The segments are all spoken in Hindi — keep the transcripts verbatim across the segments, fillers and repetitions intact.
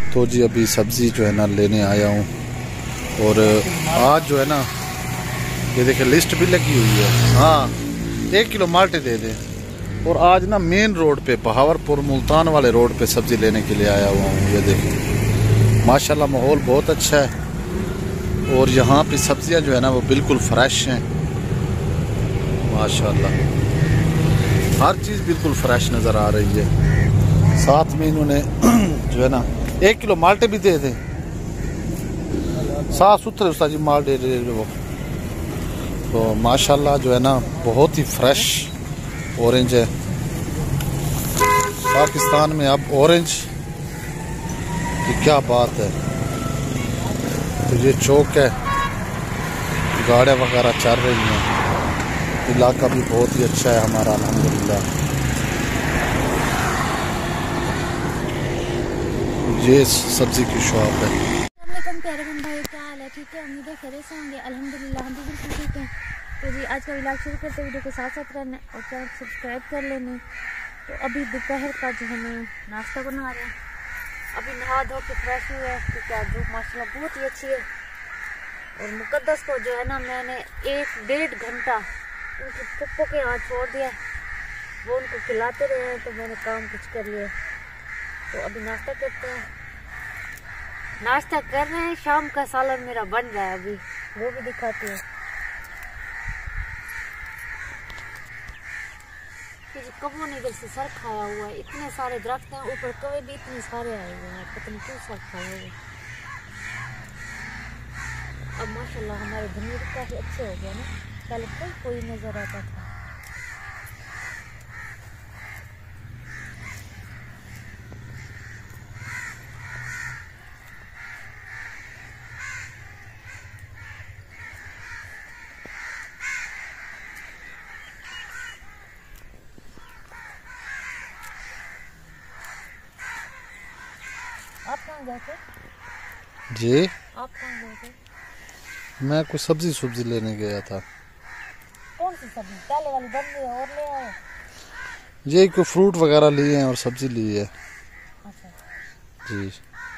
तो जी अभी सब्ज़ी जो है ना लेने आया हूँ, और आज जो है ना ये देखिए लिस्ट भी लगी हुई है। हाँ, एक किलो माल्टे दे दें। और आज ना मेन रोड पे बहावरपुर मुल्तान वाले रोड पे सब्ज़ी लेने के लिए आया हुआ हूँ। ये देखिए माशाल्लाह माहौल बहुत अच्छा है, और यहाँ पे सब्ज़ियाँ जो है ना वो बिल्कुल फ्रेश हैं माशाल्लाह। हर चीज़ बिल्कुल फ्रेश नज़र आ रही है। साथ में इन्होंने जो है ना एक किलो माल्टे भी दे दें। साफ सुथरे उस्ताद जी माल दे रहे वो। तो माशाल्लाह जो है ना बहुत ही फ्रेश ऑरेंज है। पाकिस्तान में अब ऑरेंज की क्या बात है। तो ये चौक है, गाड़ियाँ वगैरह चल रही हैं। इलाका भी बहुत ही अच्छा है हमारा अल्हम्दुलिल्लाह। ये सब्जी की शॉप है। प्यारे भाई क्या हाल है? ठीक है, उम्मीद है खैरियत से होंगे। अल्हम्दुलिल्लाह हम भी बिल्कुल ठीक हैं। तो जी आज का व्लॉग शुरू करते वीडियो के साथ साथ रहने और चैनल सब्सक्राइब कर लेने। तो अभी दोपहर का जो हमें नाश्ता बना रहे हैं। अभी नहा धो के फ्रेश हुए हैं क्योंकि आज धूप माशाल्लाह बहुत ही अच्छी है। और मुकद्दस को जो है ना मैंने एक डेढ़ घंटा उनकी पप्पो के यहाँ छोड़ दिया। वो उनको खिलाते रहे तो मैंने काम कुछ कर लिया। तो अभी नाश्ता करते हैं। नाश्ता कर रहे हैं, शाम का सालन मेरा बन रहा है, अभी वो भी दिखाती हूँ। कबो ने इधर से सर खाया हुआ है, इतने सारे दरख्त हैं ऊपर, कवे भी इतने सारे आए हुए हैं, पता नहीं क्यों सर खाया हुआ है। अब माशाल्लाह हमारे धनिया काफी अच्छे हो गए ना, पहले कोई कोई नजर आता था। आप कहाँ गए थे? जी आप कहाँ गए थे? मैं कुछ सब्जी सब्जी लेने गया था। कौन सी सब्जी? पहले वाली बन गई और ले आए? ये कोई फ्रूट वगैरह लिए हैं और सब्जी ली है। अच्छा जी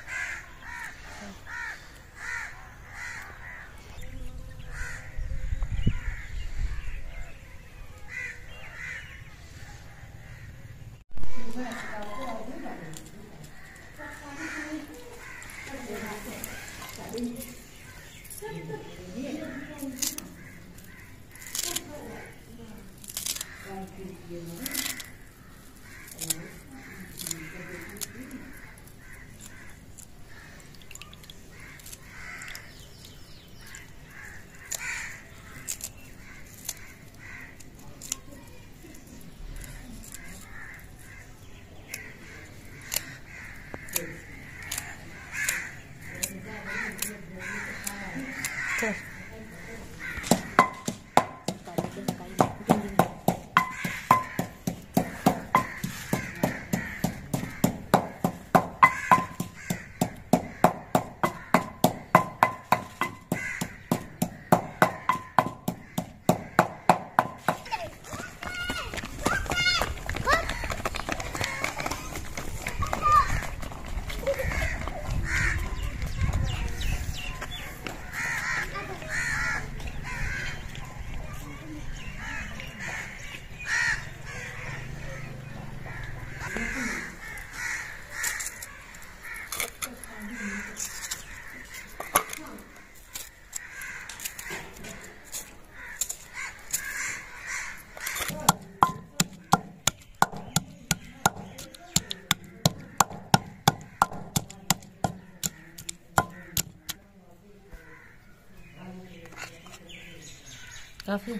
काफी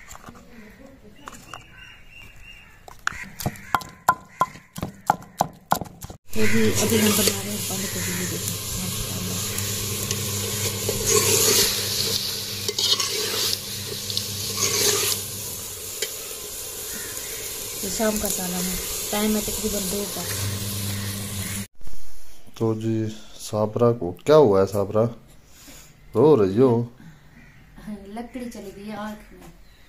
ये भी अभी हम बना रहे हैं। बंद कर दीजिए। तो शाम का सालन है, टाइम है तकरीबन दो का। तो जी साबरा को क्या हुआ है? साबरा रो रही हो? लकड़ी चली गई है आँख में।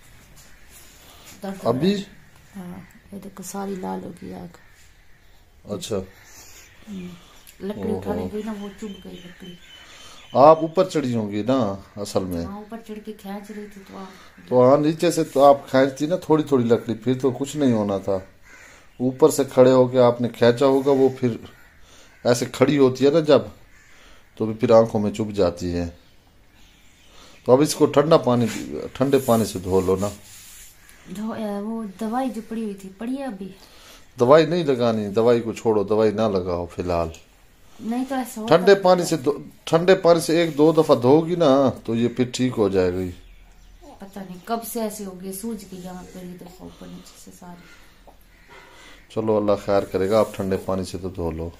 अभी? हाँ ये देखो सारी लाल होगी आँख। अच्छा लकड़ी उठाने गई ना, वो चुभ गई लकड़ी। आप ऊपर चढ़ी होंगी ना असल में? हाँ, ऊपर चढ़ के खींच रही थी तो आप तो हाँ, नीचे से तो आप खींचती ना थोड़ी थोड़ी लकड़ी, फिर तो कुछ नहीं होना था। ऊपर से खड़े होके आपने खींचा होगा, वो फिर ऐसे खड़ी होती है ना जब, तो फिर आंखों में चुभ जाती है। तो अब इसको ठंडा पानी, ठंडे पानी से धो लो ना। धो वो दवाई जो पड़ी हुई थी पड़ी है अभी? दवाई नहीं लगानी, दवाई को छोड़ो, दवाई ना लगाओ फिलहाल। नहीं तो ऐसा ठंडे पानी से ठंडे पानी से एक दो दफा धोगी ना तो ये फिर ठीक हो जाएगी। पता नहीं कब से ऐसे हो गए, सूज गई यहाँ पे देखो ऊपर नीचे से सारी। चलो अल्लाह खैर करेगा, आप ठंडे पानी से तो धो लो।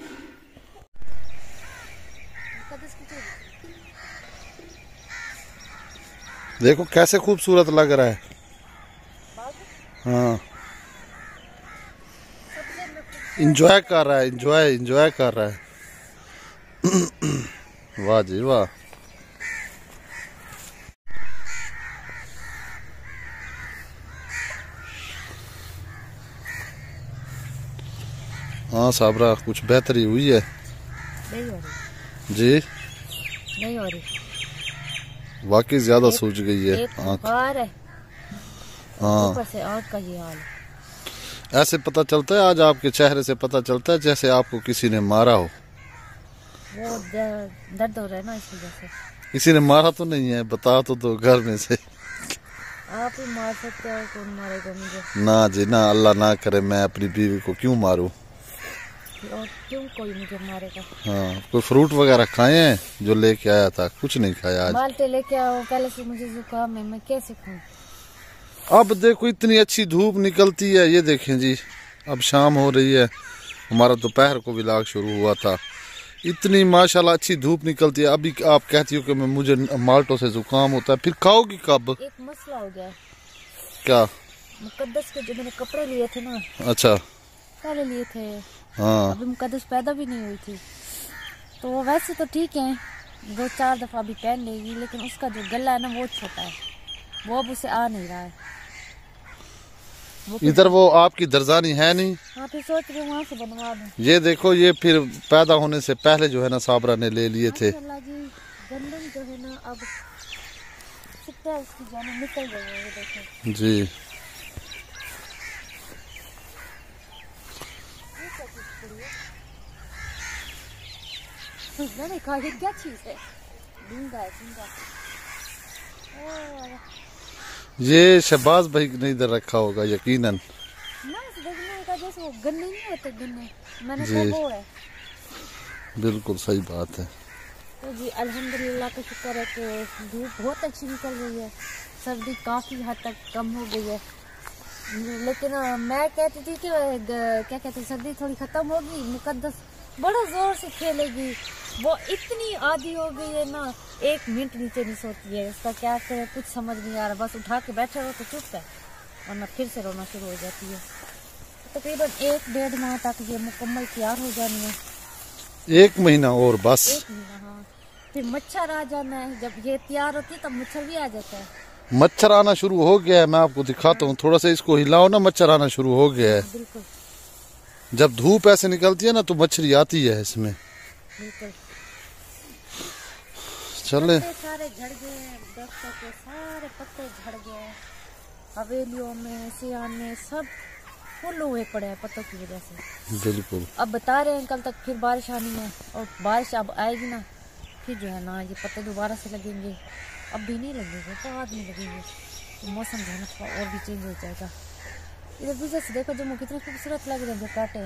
देखो कैसे खूबसूरत लग रहा है। हाँ, इंजॉय कर रहा है, इंजॉय इंजॉय कर रहा है। वाह जी वाह। हाँ साबरा, कुछ बेहतरी हुई है? नहीं हो रही जी, नहीं हो रही, वाकई ज्यादा सूज गई है आँख। है हाँ, ऊपर से आँख का ये हाल। ऐसे पता चलता है, आज आपके चेहरे से पता चलता है जैसे आपको किसी ने मारा हो। वो दर्द हो रहा है ना इस वजह से। किसी ने मारा तो नहीं है, बता तो दो घर में से। आप ही मार सकते हो, कौन मारेगा मुझे? ना जी ना, अल्लाह ना करे, मैं अपनी बीवी को क्यों मारूं? और क्यों कोई मुझे मारेगा? हाँ, कोई फ्रूट वगैरह खाए हैं जो लेके आया था? कुछ नहीं खाया आज। माल्टे लेके आओ, पहले से मुझे जुकाम है, मैं कैसे खाऊं? अब देखो इतनी अच्छी धूप निकलती है, ये देखें जी, अब शाम हो रही है, हमारा दोपहर को व्लॉग शुरू हुआ था। इतनी माशाल्लाह अच्छी धूप निकलती है, अभी आप कहती हो कि मैं मुझे माल्टों से जुकाम होता है, फिर खाओगी कब? एक मसला हो गया। क्या? मुकद्दस के जो मैंने कपड़े लिए थे ना, अच्छा, पहले लिए थे, हाँ, अभी मुकद्दस पैदा भी नहीं हुई थी, तो वो वैसे तो ठीक है, दो चार दफा भी पहन लेगी, लेकिन उसका जो गला है ना वो छोटा है, वो अब उसे आ नहीं रहा है। इधर वो आपकी दरजानी है नहीं? हाँ, फिर सोच रही हूँ वहाँ से बनवा दूँ। ये देखो, ये फिर पैदा होने से पहले जो है ना साबरा ने ले लिए थे। माशाल्लाह जी, गंदम जो है ना अब सिक्का उसकी जाने निकल गई है, ये देखो जी। मैंने कहा ये क्या चीज है? झींगा है, झींगा। ये शहबाज भाई ने इधर रखा होगा यकीनन। ना देखने का जैसे वो गन्ने नहीं होते, गन्ने, मैंने जी, कहा वो है। बिल्कुल सही बात है। तो जी अल्हम्दुलिल्लाह का शुक्र है कि धूप बहुत अच्छी निकल रही है, सर्दी काफ़ी हद तक कम हो गई है। लेकिन मैं कहती थी कि क्या कहते सर्दी थोड़ी ख़त्म होगी, मुकद्दस बड़ा ज़ोर से खेलेगी, वो इतनी आदी हो गई है ना, एक मिनट नीचे नहीं सोती है, उसका क्या करे कुछ समझ नहीं आ रहा, बस उठा के बैठे रहो तो चुप है, वरना फिर से रोना शुरू हो जाती है। तकरीबन एक डेढ़ माह तक ये मुकम्मल तैयार हो जानी है। एक महीना और बस? एक महीना, हाँ। फिर मच्छर आ जाना है, जब ये तैयार होती है तब मच्छर भी आ जाता है। मच्छर आना शुरू हो गया है, मैं आपको दिखाता हूँ, थोड़ा सा इसको हिलाओ ना, मच्छर आना शुरू हो गया है। बिल्कुल, जब धूप ऐसे निकलती है ना तो मच्छरी आती है इसमें। बिल्कुल। चले, सारे झड़ गए, दरख्तों के सारे पत्ते झड़ गए, हवेलियों में, सियान में सब फुल हुए पड़े हैं पत्तों की वजह से। बिल्कुल। अब बता रहे हैं कल तक फिर बारिश आनी है, और बारिश अब आएगी ना फिर जो है ना ये पत्ते दोबारा से लगेंगे, अब भी नहीं लगेंगे, बाद में लगेंगे, तो मौसम जो है ना थोड़ा और भी चेंज हो जाएगा। इधर पीछे से देखो जो कितने खूबसूरत लग रहे हैं जो कांटे।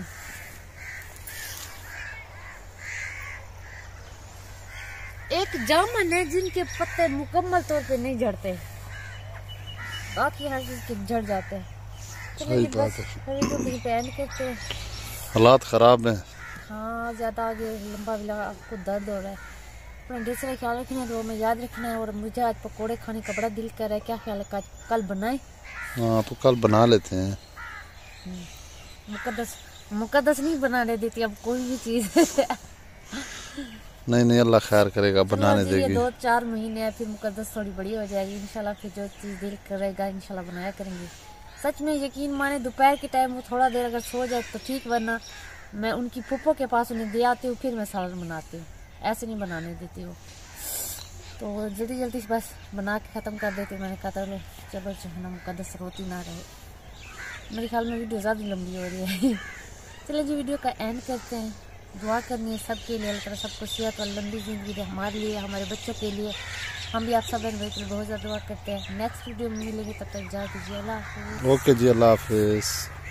एक जामुन है जिनके पत्ते मुकम्मल तौर पे नहीं झड़ते, बाकी हर चीज के झड़ जाते हैं। सही बात है। करते हैं, हालात खराब हैं। हाँ, ज्यादा आगे लंबा भी लगा, आपको दर्द हो रहा है, अपना दूसरा ख्याल रखना है, वो में याद रखना है। और मुझे आज पकोड़े खाने का बड़ा दिल कर रहा है, क्या ख्याल है कल बनाए? हाँ, तो कल बना लेते हैं। मुकद्दस मुकद्दस नहीं बनाने देती अब कोई भी चीज। नहीं नहीं, अल्लाह खैर करेगा, बनाने देगी। दो चार महीने फिर मुकद्दस थोड़ी बड़ी हो जाएगी इंशाल्लाह, फिर जो चीज दिल करेगा इंशाल्लाह बनाया करेंगे। सच में यकीन माने दोपहर के टाइम वो थोड़ा देर अगर सो जाए तो ठीक, वरना मैं उनकी फूफो के पास उन्हें दे आती हूँ, फिर मैं सालन बनाती हूँ, ऐसे नहीं बनाने देती हूँ। तो जल्दी जल्दी बस बना के ख़त्म कर देती हूँ। मैंने कहा चलो चलो जो है ना मुकद्दस रोती ना रहे। मेरे ख्याल में वीडियो ज़्यादा लंबी हो रही है। चलिए जी वीडियो का एंड करते हैं। दुआ करनी है सबके लिए, अल्लाह ताला सबको सेहत और लंबी ज़िंदगी दे, हमारे लिए, हमारे बच्चों के लिए। हम भी आप सब बहन भाई के लिए बहुत ज़्यादा दुआ करते हैं। नेक्स्ट वीडियो में मिलेंगे, तब तक जा दीजिए। अल्लाह हाफ़िज़। ओके जी, अल्लाह हाफिज़।